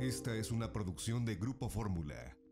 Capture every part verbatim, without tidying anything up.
Esta es una producción de Grupo Fórmula.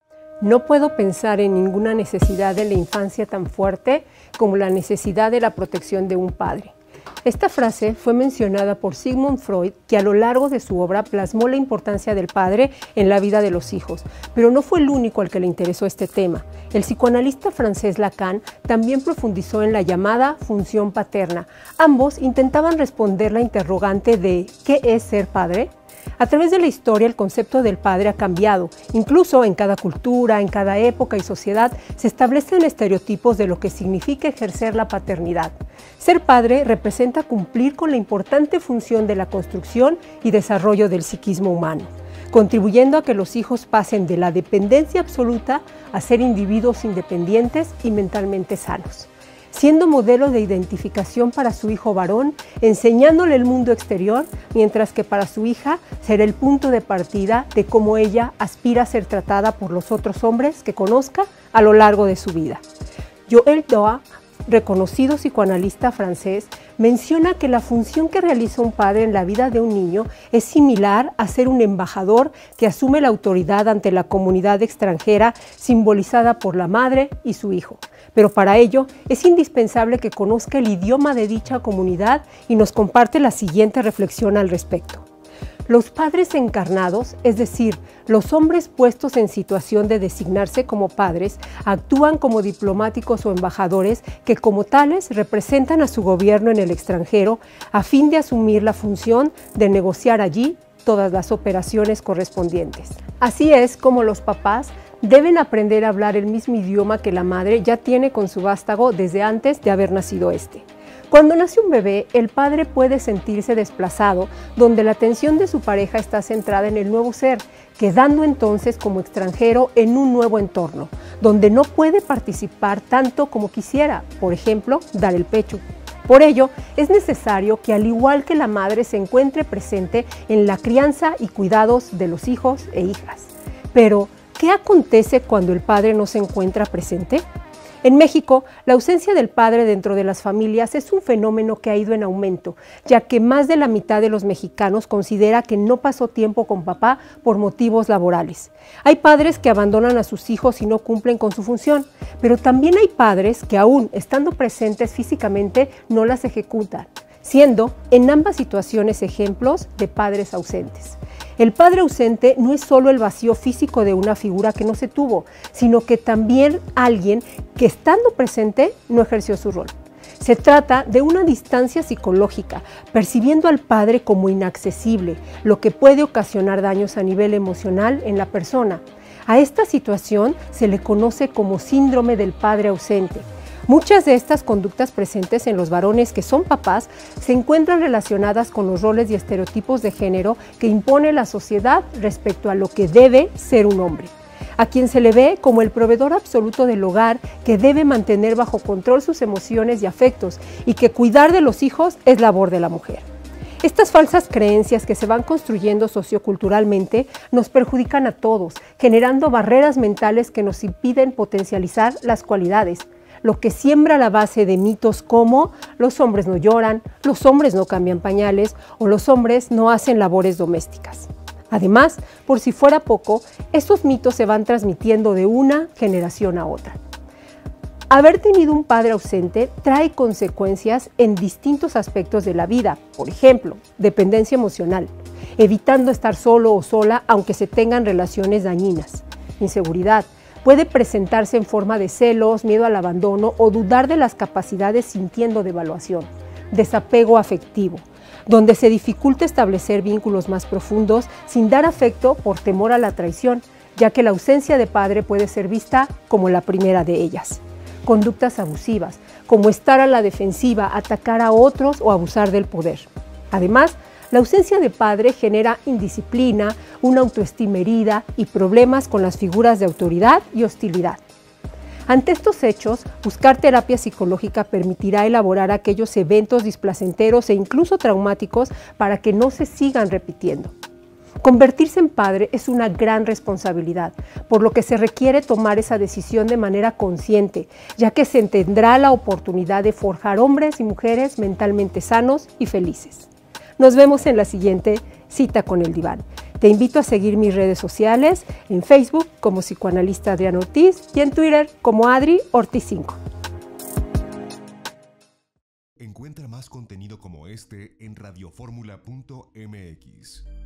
No puedo pensar en ninguna necesidad de la infancia tan fuerte como la necesidad de la protección de un padre. Esta frase fue mencionada por Sigmund Freud, que a lo largo de su obra plasmó la importancia del padre en la vida de los hijos, pero no fue el único al que le interesó este tema. El psicoanalista francés Lacan también profundizó en la llamada función paterna. Ambos intentaban responder la interrogante de ¿qué es ser padre? A través de la historia, el concepto del padre ha cambiado. Incluso en cada cultura, en cada época y sociedad, se establecen estereotipos de lo que significa ejercer la paternidad. Ser padre representa cumplir con la importante función de la construcción y desarrollo del psiquismo humano, contribuyendo a que los hijos pasen de la dependencia absoluta a ser individuos independientes y mentalmente sanos, siendo modelo de identificación para su hijo varón, enseñándole el mundo exterior, mientras que para su hija será el punto de partida de cómo ella aspira a ser tratada por los otros hombres que conozca a lo largo de su vida. Joël Doig, reconocido psicoanalista francés, menciona que la función que realiza un padre en la vida de un niño es similar a ser un embajador que asume la autoridad ante la comunidad extranjera simbolizada por la madre y su hijo. Pero para ello es indispensable que conozca el idioma de dicha comunidad y nos comparte la siguiente reflexión al respecto. Los padres encarnados, es decir, los hombres puestos en situación de designarse como padres, actúan como diplomáticos o embajadores que como tales representan a su gobierno en el extranjero a fin de asumir la función de negociar allí todas las operaciones correspondientes. Así es como los papás deben aprender a hablar el mismo idioma que la madre ya tiene con su vástago desde antes de haber nacido este. Cuando nace un bebé, el padre puede sentirse desplazado, donde la atención de su pareja está centrada en el nuevo ser, quedando entonces como extranjero en un nuevo entorno, donde no puede participar tanto como quisiera, por ejemplo, dar el pecho. Por ello, es necesario que al igual que la madre se encuentre presente en la crianza y cuidados de los hijos e hijas. Pero, ¿qué acontece cuando el padre no se encuentra presente? En México, la ausencia del padre dentro de las familias es un fenómeno que ha ido en aumento, ya que más de la mitad de los mexicanos considera que no pasó tiempo con papá por motivos laborales. Hay padres que abandonan a sus hijos y no cumplen con su función, pero también hay padres que aún estando presentes físicamente no las ejecutan, siendo en ambas situaciones ejemplos de padres ausentes. El padre ausente no es solo el vacío físico de una figura que no se tuvo, sino que también alguien que estando presente no ejerció su rol. Se trata de una distancia psicológica, percibiendo al padre como inaccesible, lo que puede ocasionar daños a nivel emocional en la persona. A esta situación se le conoce como síndrome del padre ausente. Muchas de estas conductas presentes en los varones que son papás se encuentran relacionadas con los roles y estereotipos de género que impone la sociedad respecto a lo que debe ser un hombre, a quien se le ve como el proveedor absoluto del hogar que debe mantener bajo control sus emociones y afectos y que cuidar de los hijos es labor de la mujer. Estas falsas creencias que se van construyendo socioculturalmente nos perjudican a todos, generando barreras mentales que nos impiden potencializar las cualidades, lo que siembra la base de mitos como los hombres no lloran, los hombres no cambian pañales o los hombres no hacen labores domésticas. Además, por si fuera poco, estos mitos se van transmitiendo de una generación a otra. Haber tenido un padre ausente trae consecuencias en distintos aspectos de la vida, por ejemplo, dependencia emocional, evitando estar solo o sola aunque se tengan relaciones dañinas, inseguridad. Puede presentarse en forma de celos, miedo al abandono o dudar de las capacidades sintiendo devaluación, desapego afectivo, donde se dificulta establecer vínculos más profundos sin dar afecto por temor a la traición, ya que la ausencia de padre puede ser vista como la primera de ellas. Conductas abusivas, como estar a la defensiva, atacar a otros o abusar del poder. Además, la ausencia de padre genera indisciplina, una autoestima herida y problemas con las figuras de autoridad y hostilidad. Ante estos hechos, buscar terapia psicológica permitirá elaborar aquellos eventos displacenteros e incluso traumáticos para que no se sigan repitiendo. Convertirse en padre es una gran responsabilidad, por lo que se requiere tomar esa decisión de manera consciente, ya que se tendrá la oportunidad de forjar hombres y mujeres mentalmente sanos y felices. Nos vemos en la siguiente Cita con el Diván. Te invito a seguir mis redes sociales, en Facebook como psicoanalista Adriana Ortiz y en Twitter como Adri Ortiz cinco. Encuentra más contenido como este en radioformula punto m x.